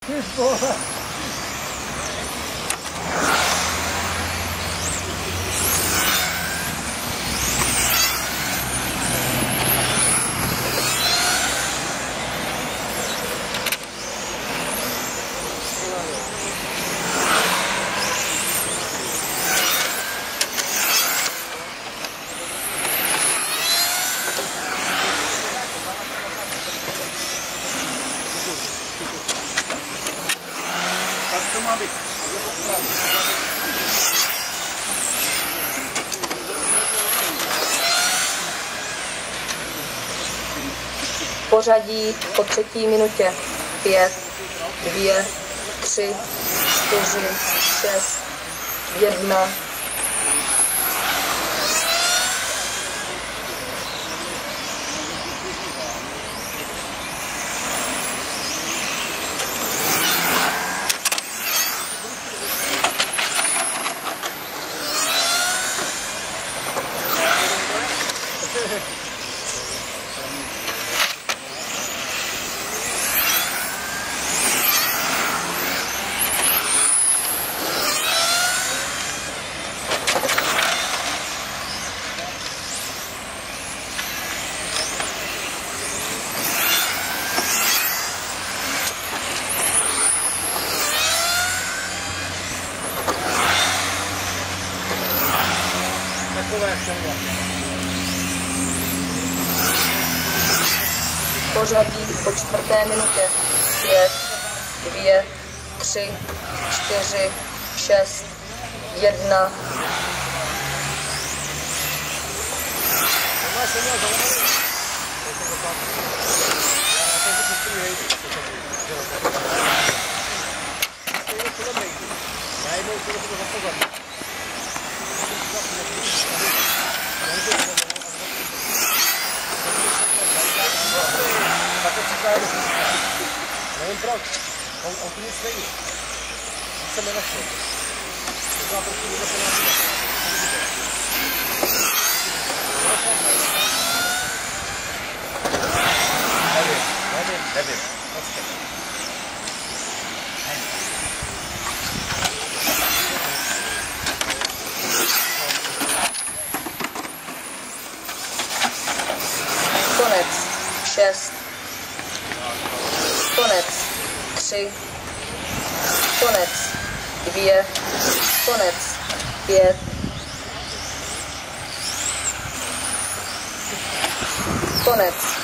Pořadí po 3. minutě 5, 2, 3, 4, 6, 1. Pořadí po 4. minutě 5, 2, 3, 4, 6, 1. Nevím proč, on tu nic není. Nic jsem nenašel. Možná trošku někde po nás nevím. Počkej. Konec 6. Konec 3, konec 2, konec 5, konec